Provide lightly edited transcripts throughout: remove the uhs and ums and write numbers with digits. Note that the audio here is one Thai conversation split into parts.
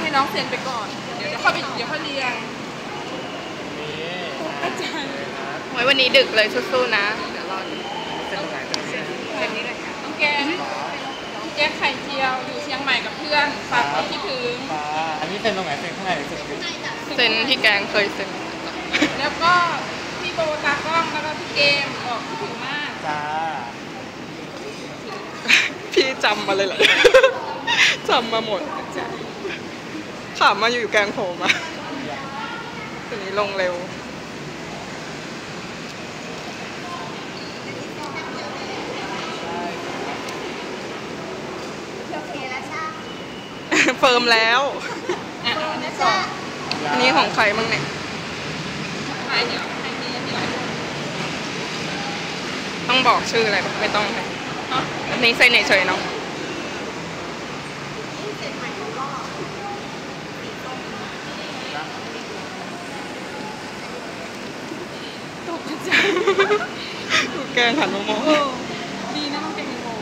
ให้น้องเซ็นไปก่อนเดี๋ยวเข้าไปเดี๋ยวเขาเรียงอาจารย์ไว้วันนี้ดึกเลยสู้ๆนะเดี๋ยวรอเส้นตรงไหนเส้นนี้แบบนี้เลยค่ะน้องแกงไข่เจียวอยู่เชียงใหม่กับเพื่อนฝากไว้ที่ถึงอันนี้เส้นตรงไหนเส้นข้างในเส้นเซ็นที่แกงเคยเซ็นแล้วก็พี่โบตากล้องแล้วก็พี่เกมบอกคิดถึงมากจ้าพี่จำมาเลยเหรอจำมาหมดขำมาอยู่แกงโผล่มาทีนี้ลงเร็วเฟิร์มแล้วอันนี้ของใครบ้างเนี่ยต้องบอกชื่ออะไรไม่ต้องเลยอันนี้เซ็นเฉยๆเนาะตกใจแกงหันมามองดีนะต้องแกงงง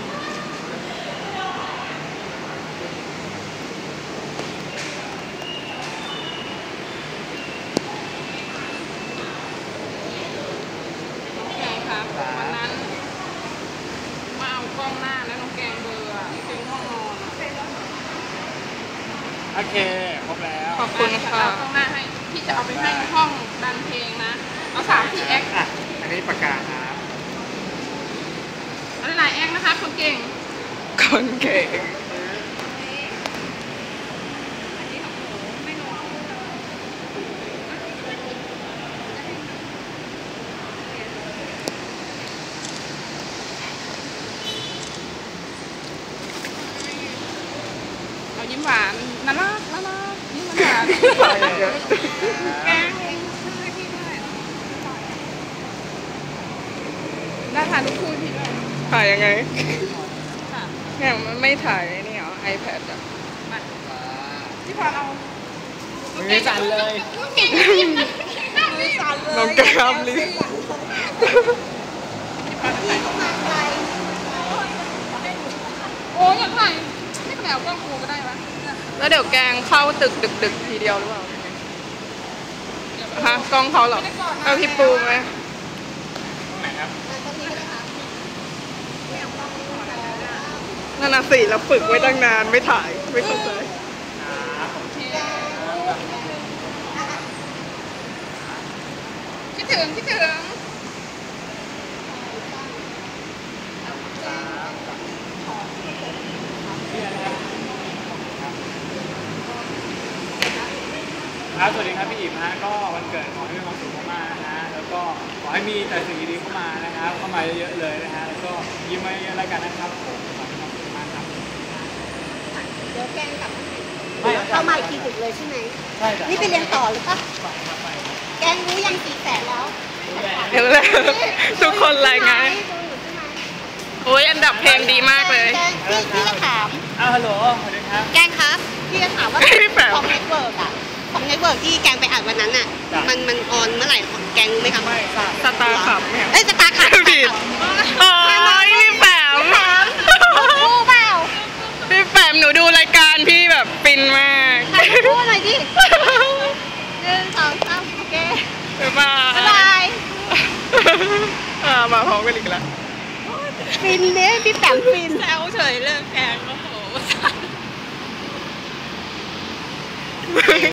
วันนั้นมาเอากล้องหน้าแล้วน้องแกงเบอร์ถึงห้องนอนโอเคครบแล้วขอบคุณค่ะกล้องหน้าให้พี่จะเอาไปให้ห้องดันเพลงนะเอา3-4 แอคอันนี้ปากกาครับอันนี้หลายแอคนะคะคนเก่งยิ้มหวานน่ารักยิ้มหวานแกงได้ถ่ายรูปคู่พี่ด้วยถ่ายยังไงเนี่ยมันไม่ถ่ายนี่เหรอ iPad อ่ะพี่พอเรามือสั่นเลยน้องแก้มลิ้นโอ้ยอยากถ่ายไม่แถวกล้องกูก็ได้ปะแล้วเดี๋ยวแกงเข้าตึกดึกทีเดียวหรือเปล่าฮะกล้องเขาเหรอเอาพี่ปูไหมนั่นน่ะสิเราฝึกไว้ตั้งนานไม่ถ่ายไม่เข้าใจคิดถึงครับสวัสดีครับพี่อิ๋มฮะก็วันเกิดขอให้มีความสุขมากๆนะฮะแล้วก็ขอให้มีแต่สิ่งดีๆเข้ามานะครับเข้ามาเยอะๆเลยนะฮะแล้วก็ยิ้มมาเยอะๆแล้วกันนะครับผมขอให้มีความสุขมากครับเดี๋ยวแกงกับเข้ามาอีกทีดึกเลยใช่ไหมใช่นี่ไปเรียนต่อหรือปะแกงรู้ยัง400,000แล้วเดี๋ยวเลยทุกคนรายงานโอ้ยอันดับเพลงดีมากเลยพี่จะถามฮัลโหลสวัสดีครับแกงครับพี่จะถามว่าของเน็ตเวิร์กอะของเน็ตเวิร์กที่แกงไปอ่านวันนั้นอะมันออนเมื่อไหร่ของแกงรู้ไหมครับสตาร์ขับสตาร์ขับผิดโอ้ยพี่แปมรู้เปล่าพี่แปมหนูดูรายการพี่แบบฟินมากพูดหน่อยดิ1 2 3โอเคบ๊ายบายมาพร้อมกันอีกแล้วฟินเนี่ยพี่แปมฟินแซวเฉยเลยแกงโอ้โห